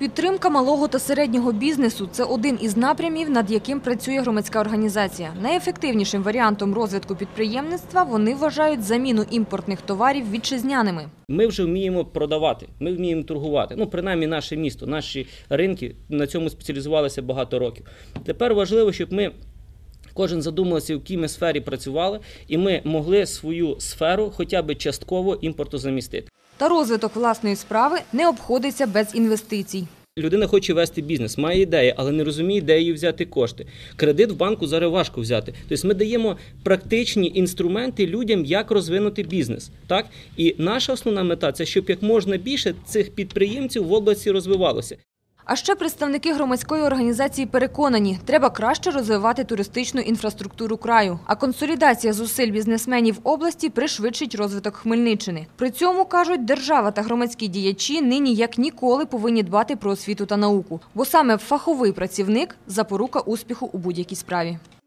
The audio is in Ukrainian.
Підтримка малого та середнього бізнесу – це один із напрямів, над яким працює громадська організація. Найефективнішим варіантом розвитку підприємництва вони вважають заміну імпортних товарів вітчизняними. Ми вже вміємо продавати, ми вміємо торгувати. Принаймні наше місто, наші ринки на цьому спеціалізувалися багато років. Тепер важливо, щоб ми кожен задумався, в якій ми сфері працювали, і ми могли свою сферу хоча б частково імпортозамістити. Та розвиток власної справи не обходиться без інвестицій. Людина хоче вести бізнес, має ідеї, але не розуміє, де її взяти кошти. Кредит в банку зараз важко взяти. Тобто ми даємо практичні інструменти людям, як розвинути бізнес. Так? І наша основна мета – це щоб як можна більше цих підприємців в області розвивалося. А ще представники громадської організації переконані, треба краще розвивати туристичну інфраструктуру краю. А консолідація зусиль бізнесменів області пришвидшить розвиток Хмельниччини. При цьому, кажуть, держава та громадські діячі нині як ніколи повинні дбати про освіту та науку. Бо саме фаховий працівник – запорука успіху у будь-якій справі.